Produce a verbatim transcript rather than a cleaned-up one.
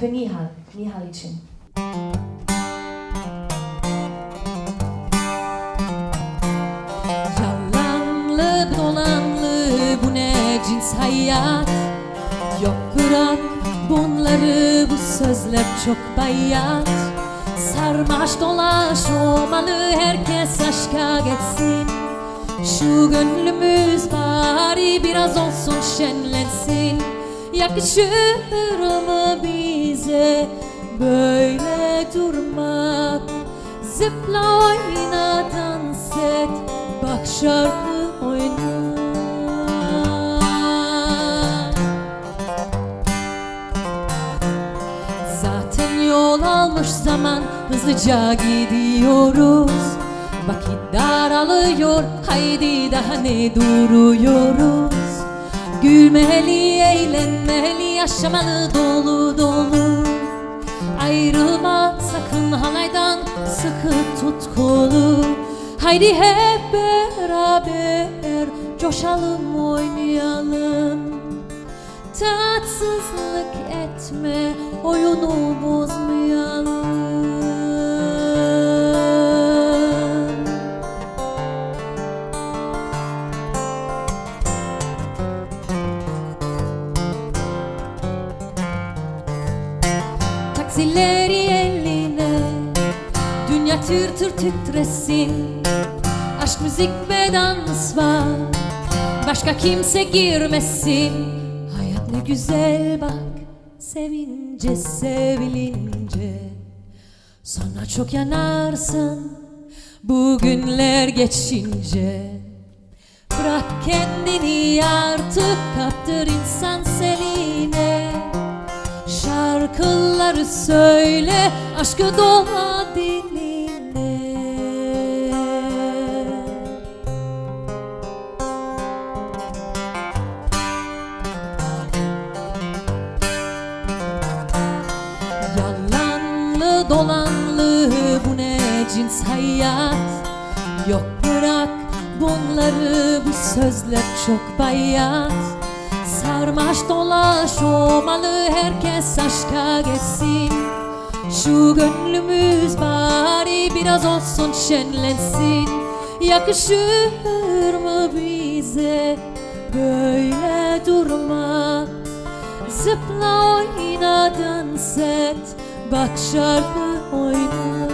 Für Nihal, Nihal için. Yalanlı dolanlı bu ne cins hayat. Yok bırak bunları, bu sözler çok bayat. Sarmaş dolaş olmalı, herkes aşka geçsin. Şu gönlümüz bari biraz olsun şenlensin. Yakışır mı bize böyle durmak? Zıpla oyna, dans et, bak şarkı oyna. Zaten yol almış zaman, hızlıca gidiyoruz. Vakit daralıyor, haydi daha ne duruyoruz? Gülmeli, eğlenmeli, yaşamalı dolu dolu. Ayrılma sakın halaydan, sıkı tut kolu. Haydi hep beraber coşalım, oynayalım. Tatsızlık etme, oyunu bozmayalım. Taksileri eline, dünya tır tır titresin. Aşk, müzik ve dans var, başka kimse girmesin. Hayat ne güzel bak, sevince sevilince. Sonra çok yanarsın bu günler geçince. Bırak kendini artık, kaptır insan seline. Şarkıları söyle, aşkı dola diline. Yalanlı dolanlı bu ne cins hayat. Yok bırak bunları, bu sözler çok bayat. Sarmaş dolaş olmalı, herkes aşka geçsin. Şu gönlümüz bari biraz olsun şenlensin. Yakışır mı bize böyle durmak? Zıpla oyna, dans et, bak şarkı oyna.